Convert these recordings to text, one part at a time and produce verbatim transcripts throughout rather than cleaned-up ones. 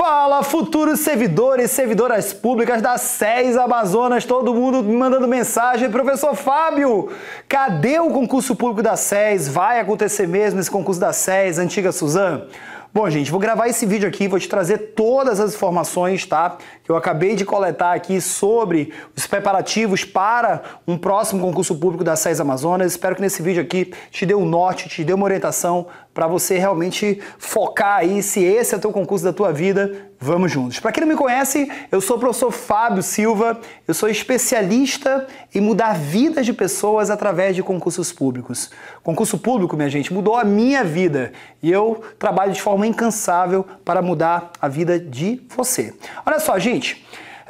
Fala, futuros servidores, servidoras públicas da SES Amazonas, todo mundo me mandando mensagem. Professor Fábio, cadê o concurso público da SES? Vai acontecer mesmo esse concurso da SES, antiga Suzano? Bom, gente, vou gravar esse vídeo aqui, vou te trazer todas as informações, tá? Que eu acabei de coletar aqui sobre os preparativos para um próximo concurso público da SES Amazonas. Espero que nesse vídeo aqui te dê um norte, te dê uma orientação para você realmente focar aí se esse é o teu concurso da tua vida. Vamos juntos. Para quem não me conhece, eu sou o professor Fábio Silva, eu sou especialista em mudar vidas de pessoas através de concursos públicos. Concurso público, minha gente, mudou a minha vida e eu trabalho de forma incansável para mudar a vida de você. Olha só, gente,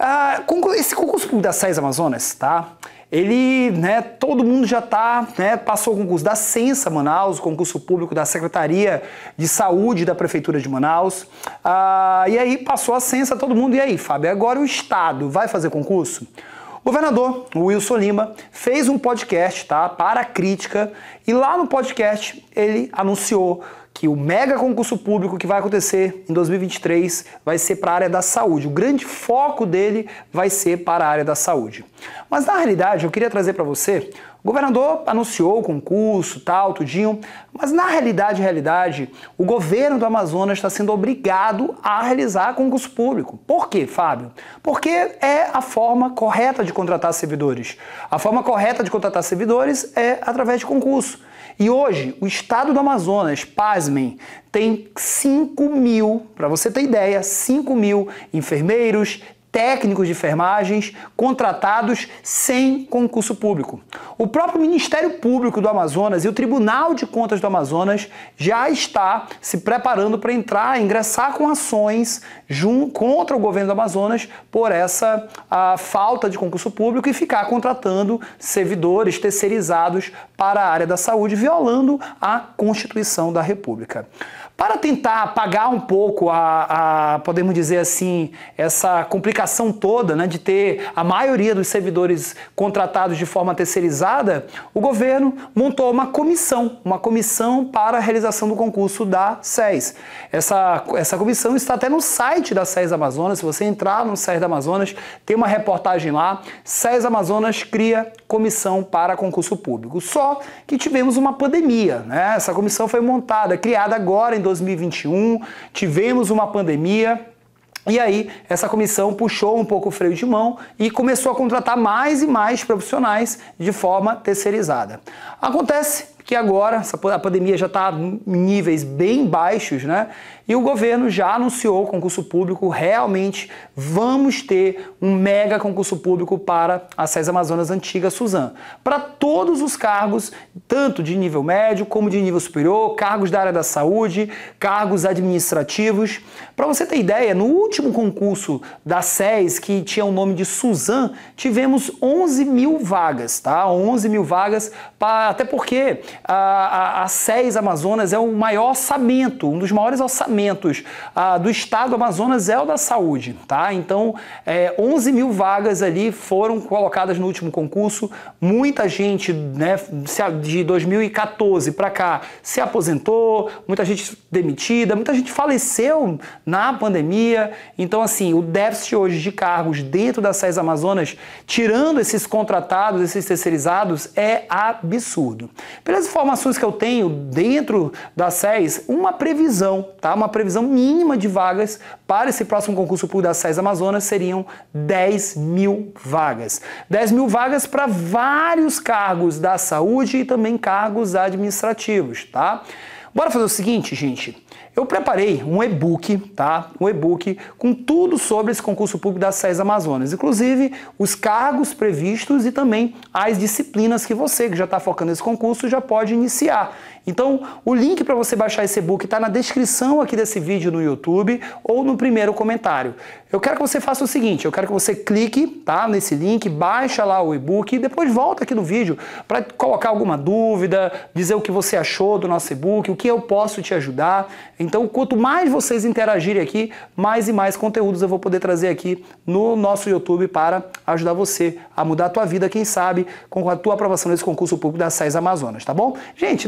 uh, esse concurso público da SES Amazonas, tá? Ele, né, todo mundo já tá, né, passou o concurso da Censa Manaus, o concurso público da Secretaria de Saúde da Prefeitura de Manaus, ah, e aí passou a Censa, todo mundo, e aí, Fábio, agora o Estado vai fazer concurso? O governador, o Wilson Lima, fez um podcast, tá, para a crítica, e lá no podcast ele anunciou que o mega concurso público que vai acontecer em dois mil e vinte e três vai ser para a área da saúde. O grande foco dele vai ser para a área da saúde. Mas na realidade, eu queria trazer para você, o governador anunciou o concurso, tal, tudinho, mas na realidade, realidade, o governo do Amazonas está sendo obrigado a realizar concurso público. Por quê, Fábio? Porque é a forma correta de contratar servidores. A forma correta de contratar servidores é através de concurso. E hoje, o estado do Amazonas, pasmem, tem cinco mil, para você ter ideia, cinco mil enfermeiros, técnicos de enfermagens contratados sem concurso público. O próprio Ministério Público do Amazonas e o Tribunal de Contas do Amazonas já está se preparando para entrar, ingressar com ações junto, contra o governo do Amazonas por essa a, falta de concurso público e ficar contratando servidores terceirizados para a área da saúde, violando a Constituição da República. Para tentar apagar um pouco a, a, podemos dizer assim, essa complicação toda, né, de ter a maioria dos servidores contratados de forma terceirizada, o governo montou uma comissão, uma comissão para a realização do concurso da SES. Essa, essa comissão está até no site da SES Amazonas. Se você entrar no SES da Amazonas, tem uma reportagem lá, SES Amazonas cria comissão para concurso público. Só que tivemos uma pandemia, né? Essa comissão foi montada, criada agora em dois mil e vinte e um, tivemos uma pandemia e aí essa comissão puxou um pouco o freio de mão e começou a contratar mais e mais profissionais de forma terceirizada. Acontece que agora a pandemia já está em níveis bem baixos, né? E o governo já anunciou o concurso público, realmente vamos ter um mega concurso público para a SES Amazonas Antiga Suzano. Para todos os cargos, tanto de nível médio como de nível superior, cargos da área da saúde, cargos administrativos. Para você ter ideia, no último concurso da SES, que tinha o nome de Suzano, tivemos onze mil vagas, tá? onze mil vagas, pra, até porque a, a, a SES Amazonas é o maior orçamento, um dos maiores orçamentos Uh, do estado do Amazonas é o da saúde, tá? Então, é, onze mil vagas ali foram colocadas no último concurso. Muita gente, né, de dois mil e quatorze para cá se aposentou, muita gente demitida, muita gente faleceu na pandemia. Então, assim, o déficit hoje de cargos dentro da SES Amazonas, tirando esses contratados, esses terceirizados, é absurdo. Pelas informações que eu tenho dentro da SES, uma previsão, tá? Uma previsão mínima de vagas para esse próximo concurso público da SES Amazonas seriam dez mil vagas. dez mil vagas para vários cargos da saúde e também cargos administrativos, tá? Bora fazer o seguinte, gente. Eu preparei um e-book, tá? Um e-book com tudo sobre esse concurso público da SES Amazonas, inclusive os cargos previstos e também as disciplinas que você, que já está focando nesse concurso, já pode iniciar. Então, o link para você baixar esse e-book está na descrição aqui desse vídeo no YouTube ou no primeiro comentário. Eu quero que você faça o seguinte, eu quero que você clique, tá, nesse link, baixa lá o e-book e depois volta aqui no vídeo para colocar alguma dúvida, dizer o que você achou do nosso e-book, o que eu posso te ajudar. Então, quanto mais vocês interagirem aqui, mais e mais conteúdos eu vou poder trazer aqui no nosso YouTube para ajudar você a mudar a tua vida, quem sabe, com a tua aprovação nesse concurso público da SES Amazonas, tá bom? Gente, não deixa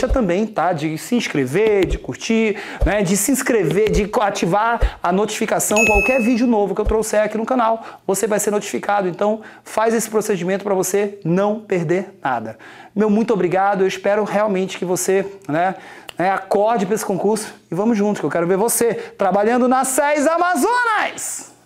deixa também, tá? De se inscrever, de curtir, né? De se inscrever, de ativar a notificação. Qualquer vídeo novo que eu trouxer aqui no canal, você vai ser notificado. Então, faz esse procedimento para você não perder nada. Meu muito obrigado. Eu espero realmente que você, né, né, acorde para esse concurso e vamos juntos, que eu quero ver você trabalhando nas SES Amazonas!